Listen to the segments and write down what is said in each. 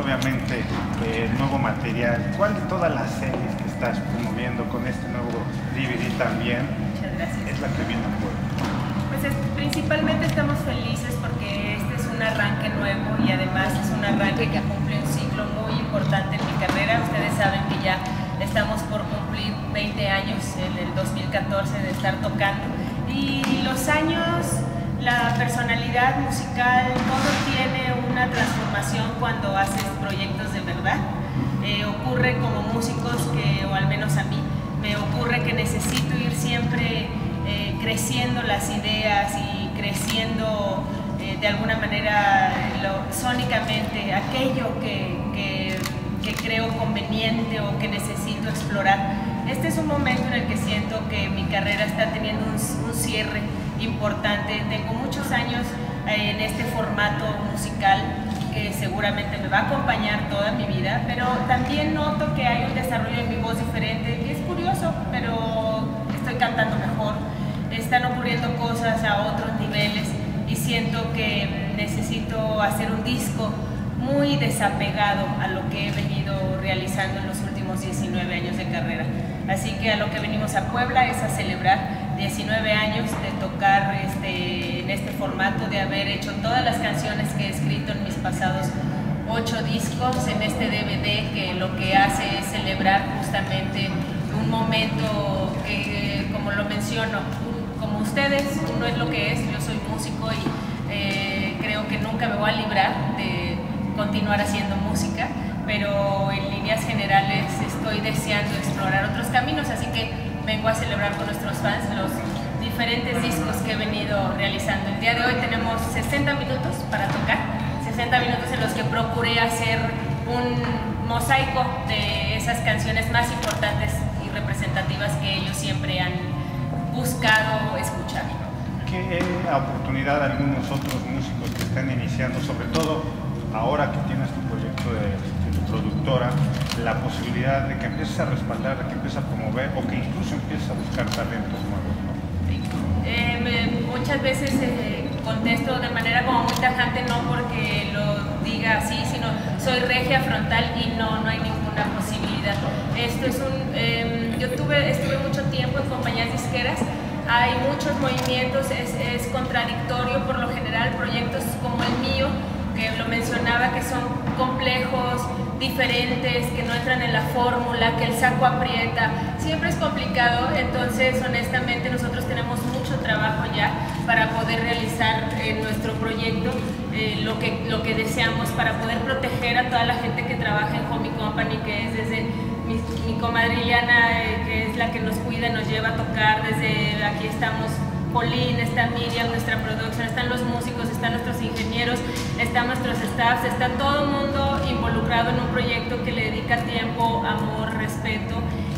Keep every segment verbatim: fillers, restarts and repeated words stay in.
obviamente eh, nuevo material. ¿Cuál de todas las series que estás promoviendo con este nuevo D V D también Muchas gracias. es la que viene a Puebla? Pues es, principalmente estamos felices porque este es un arranque nuevo y además es un arranque que cumple un ciclo muy importante en mi carrera. Ustedes saben que ya estamos por cumplir veinte años en el dos mil catorce de estar tocando, y los años, la personalidad musical, todo tiene una transformación cuando haces proyectos de verdad. Eh, ocurre como músicos que, o al menos a mí, me ocurre que necesito ir siempre eh, creciendo las ideas y creciendo eh, de alguna manera lo, sónicamente aquello que, que, que creo conveniente o que necesito explorar. Este es un momento en el que siento que mi carrera está teniendo un, un cierre importante. Tengo muchos años eh, en este formato musical que seguramente me va a acompañar toda mi vida, pero también noto que hay un desarrollo en mi voz diferente, que es curioso, pero estoy cantando mejor, están ocurriendo cosas a otros niveles y siento que necesito hacer un disco muy desapegado a lo que he venido realizando en los últimos diecinueve años de carrera. Así que a lo que venimos a Puebla es a celebrar diecinueve años de tocar este, en este formato, de haber hecho todas las canciones que he escrito en mis pasados ocho discos, en este D V D que lo que hace es celebrar justamente un momento que, como lo menciono, como ustedes, uno es lo que es, yo soy músico y eh, creo que nunca me voy a librar de continuar haciendo música, pero en líneas generales estoy deseando explorar otros caminos, así que vengo a celebrar con nuestros fans los diferentes discos que he venido realizando. El día de hoy tenemos sesenta minutos para tocar, sesenta minutos en los que procuré hacer un mosaico de esas canciones más importantes y representativas que ellos siempre han buscado escuchar. ¿Qué oportunidad algunos otros músicos que están iniciando, sobre todo ahora que tienes tu proyecto de, de tu productora, la posibilidad de que empieces a respaldar, de que empieces a promover o que incluso empieces a buscar talentos nuevos, ¿no? Eh, me, muchas veces eh, contesto de manera como muy tajante, no porque lo diga así, sino soy regia frontal y no, no hay ninguna posibilidad. Esto es un, eh, yo tuve, estuve mucho tiempo en compañías disqueras, hay muchos movimientos, es, es contradictorio por lo general, proyectos como el mío, que lo mencionaba, que son complejos, diferentes, que no entran en la fórmula, que el saco aprieta, siempre es complicado. Entonces honestamente nosotros tenemos mucho trabajo ya para poder realizar en nuestro proyecto eh, lo, que, lo que deseamos, para poder proteger a toda la gente que trabaja en Homie Company, que es desde mi, mi comadre Iliana, eh, que es la que nos cuida, nos lleva a tocar, desde aquí estamos Pauline, está Miriam, nuestra producción, están los músicos, están nuestros ingenieros, están nuestros staffs, está todo el mundo involucrado en un proyecto que le dedica tiempo, amor, respeto,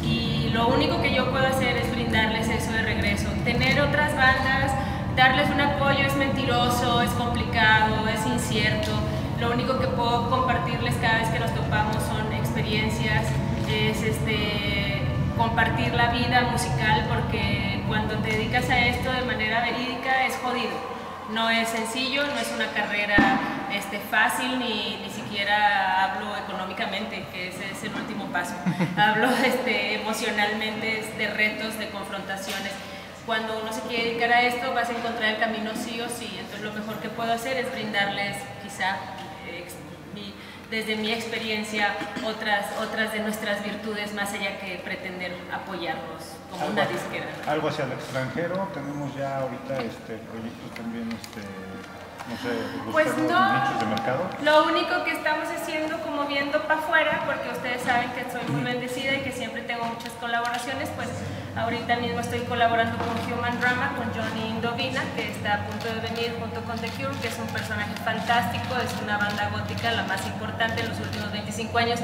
y lo único que yo puedo hacer es brindarles eso de regreso. Tener otras bandas, darles un apoyo es mentiroso, es complicado, es incierto. Lo único que puedo compartirles cada vez que nos topamos son experiencias, es este... compartir la vida musical, porque cuando te dedicas a esto de manera verídica es jodido. No es sencillo, no es una carrera este, fácil, ni, ni siquiera hablo económicamente, que ese es el último paso. Hablo este, emocionalmente, de retos, de confrontaciones. Cuando uno se quiere dedicar a esto, vas a encontrar el camino sí o sí. Entonces lo mejor que puedo hacer es brindarles quizá eh, mi, desde mi experiencia, otras, otras de nuestras virtudes, más allá que pretender apoyarnos como algo, una disquera. Algo hacia el extranjero, tenemos ya ahorita este proyectos también, este, no sé, pues no, nichos de mercado. Lo único que estamos haciendo, como viendo para afuera, porque ustedes saben que soy muy bendecida y que siempre tengo muchas colaboraciones, pues ahorita mismo estoy colaborando con Human Drama, con Johnny Indovina, que está a punto de venir junto con The Cure, que es un personaje fantástico, es una banda gótica, la más importante en los últimos veinticinco años,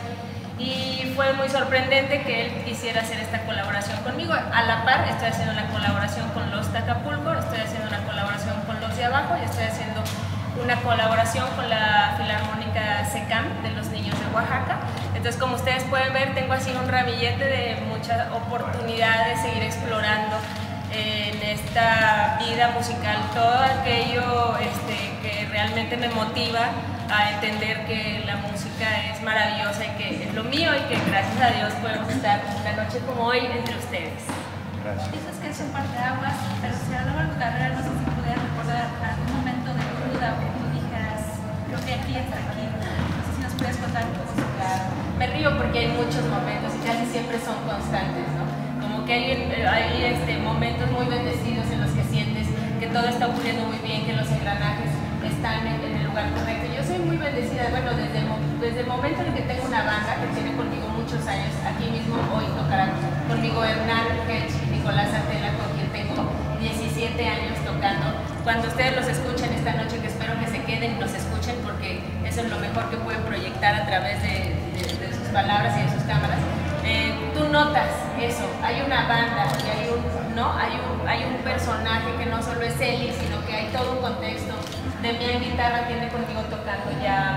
y fue muy sorprendente que él quisiera hacer esta colaboración conmigo. A la par estoy haciendo la colaboración con Los Tacapulco, estoy haciendo una colaboración con Los de Abajo y estoy haciendo una colaboración con la Filarmónica SECAM de los niños de Oaxaca. Entonces, como ustedes pueden ver, tengo así un ramillete de muchas oportunidades de seguir explorando en esta vida musical todo aquello este, que realmente me motiva a entender que la música es es maravillosa y que es lo mío y que gracias a Dios podemos estar una noche como hoy entre ustedes. Gracias. Dices que es un parteaguas, pero si a lo largo de tu carrera no sé si pudieras recordar algún momento de duda o que tú dijeras, creo que aquí hasta aquí. No sé si nos puedes contar un poco sobre eso. Me río porque hay muchos momentos y casi siempre son constantes, ¿no? Como que hay, hay este, momentos muy bendecidos en los que sientes que todo está ocurriendo muy bien, que los engranajes están en, en el lugar correcto. Yo soy muy bendecida, bueno, desde el, desde el momento en que tengo una banda que tiene conmigo muchos años, aquí mismo hoy tocarán conmigo Hernán Hedge y Nicolás Antela, con quien tengo diecisiete años tocando. Cuando ustedes los escuchen esta noche, que espero que se queden y los escuchen porque eso es lo mejor que pueden proyectar a través de, de, de sus palabras y de sus cámaras. Eh, tú notas eso, hay una banda y hay un, ¿no? hay, un, hay un personaje que no solo es Eli, sino que hay todo un contexto. Demian Guitarra tiene conmigo tocando ya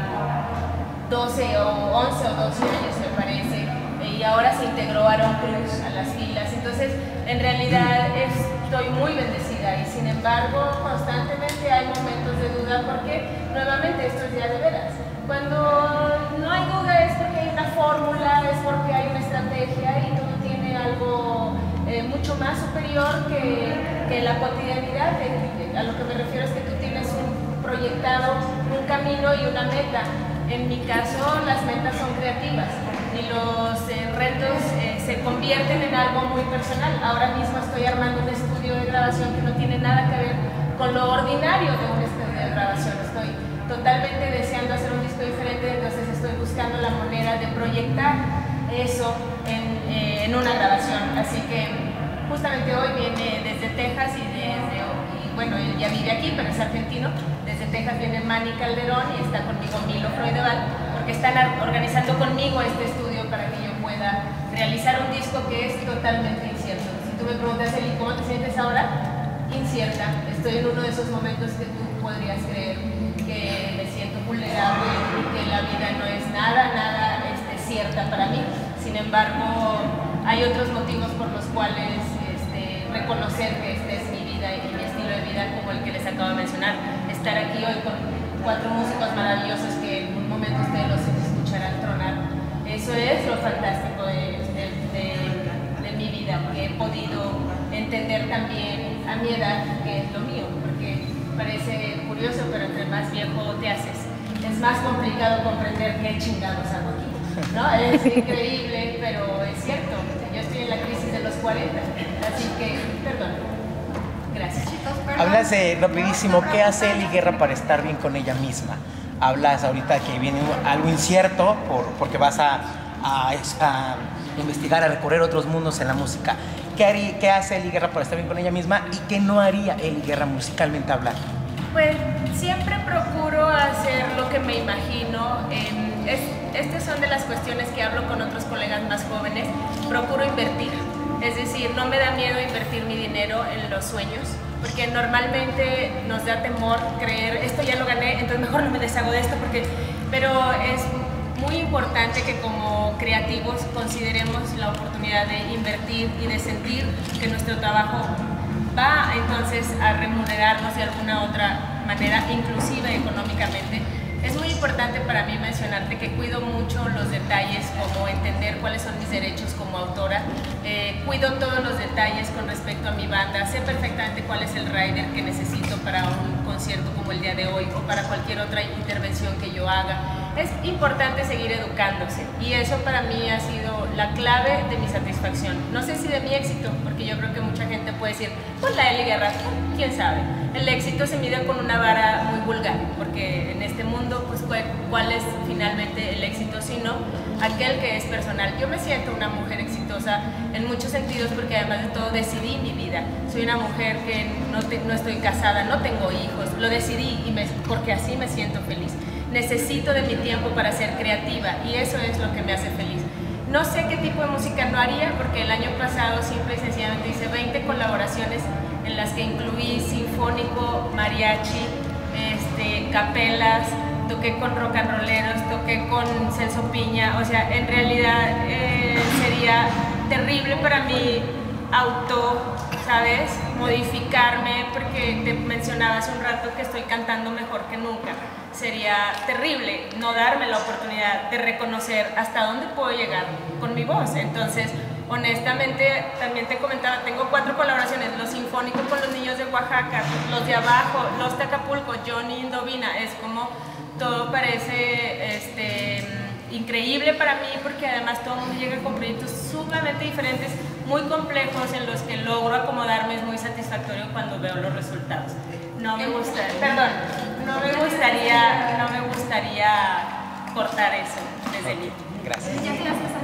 doce o once o doce años me parece, y ahora se integró Aaron Cruz a las filas. Entonces en realidad estoy muy bendecida y sin embargo constantemente hay momentos de duda porque nuevamente esto es ya de veras. Cuando no hay duda es porque hay una fórmula, es porque hay una estrategia y todo tiene algo eh, mucho más superior que, que la cotidianidad. A lo que me refiero es que tú tienes un proyectado, un camino y una meta. En mi caso las metas son creativas y los eh, retos eh, se convierten en algo muy personal. Ahora mismo estoy armando un estudio de grabación que no tiene nada que ver con lo ordinario de un estudio de grabación. Estoy totalmente deseando hacer un disco diferente, entonces estoy buscando la manera de proyectar eso en, eh, en una grabación. Así que justamente hoy viene desde Texas y desde, y bueno, él ya vive aquí, pero es argentino. Desde Texas viene Manny Calderón y está conmigo Milo Freudeval, porque están organizando conmigo este estudio para que yo pueda realizar un disco que es totalmente incierto. Si tú me preguntas, Eli, ¿cómo te sientes ahora? Incierta. Estoy en uno de esos momentos que tú podrías creer que me siento vulnerable y que la vida no es nada, nada este, cierta para mí. Sin embargo, hay otros motivos por los cuales este, reconocer que esta es mi vida y mi estilo de vida, como el que les acabo de mencionar. Estar aquí hoy con cuatro músicos maravillosos que en un momento ustedes los escucharán tronar. Eso es lo fantástico de, de, de, de mi vida, que he podido entender también a mi edad que es lo mío, porque parece curioso, pero entre más viejo te haces, es más complicado comprender qué chingados hago aquí, ¿no? Es increíble, pero es cierto. Yo estoy en la crisis de los cuarenta, así que, perdón. Gracias. Chicos, hablas de, rapidísimo, ¿qué hace Eli Guerra para estar bien con ella misma? Hablas ahorita que viene algo incierto por, porque vas a, a, a investigar, a recorrer otros mundos en la música. ¿Qué, haría, ¿Qué hace Eli Guerra para estar bien con ella misma y qué no haría Eli Guerra musicalmente hablando? Pues siempre procuro hacer lo que me imagino. Eh, es, estas son de las cuestiones que hablo con otros colegas más jóvenes. Procuro invertir. Es decir, no me da miedo invertir mi dinero en los sueños, porque normalmente nos da temor creer, esto ya lo gané, entonces mejor no me deshago de esto, porque... pero es muy importante que como creativos consideremos la oportunidad de invertir y de sentir que nuestro trabajo va entonces a remunerarnos de alguna otra manera, inclusive económicamente. Es muy importante para mí mencionarte que cuido mucho los detalles, como entender cuáles son mis derechos como autora. Eh, cuido todos los detalles con respecto a mi banda. Sé perfectamente cuál es el rider que necesito para un concierto como el día de hoy o para cualquier otra intervención que yo haga. Es importante seguir educándose y eso para mí ha sido la clave de mi satisfacción. No sé si de mi éxito, porque yo creo que mucha gente puede decir, pues la Eli Guerra, quién sabe. El éxito se mide con una vara muy vulgar, porque en este mundo, pues, ¿cuál es finalmente el éxito? Sino aquel que es personal. Yo me siento una mujer exitosa en muchos sentidos porque además de todo decidí mi vida. Soy una mujer que no, te, no estoy casada, no tengo hijos, lo decidí y me, porque así me siento feliz. Necesito de mi tiempo para ser creativa y eso es lo que me hace feliz. No sé qué tipo de música no haría porque el año pasado simple y sencillamente hice veinte colaboraciones en las que incluí sinfónico, mariachi, este, capelas, toqué con rock and rolleros, toqué con Celso Piña. O sea, en realidad eh, sería terrible para mí auto, ¿sabes? Modificarme, porque te mencionaba hace un rato que estoy cantando mejor que nunca. sería terrible no darme la oportunidad de reconocer hasta dónde puedo llegar con mi voz. Entonces, honestamente, también te comentaba, tengo cuatro colaboraciones, los sinfónicos con los niños de Oaxaca, los de abajo, los de Acapulco, Johnny Indovina, es como todo parece este, increíble para mí porque además todo el mundo llega con proyectos sumamente diferentes, muy complejos en los que logro acomodarme, es muy satisfactorio cuando veo los resultados. No me gusta, perdón, no me gustaría, no me gustaría cortar eso desde el inicio. Gracias.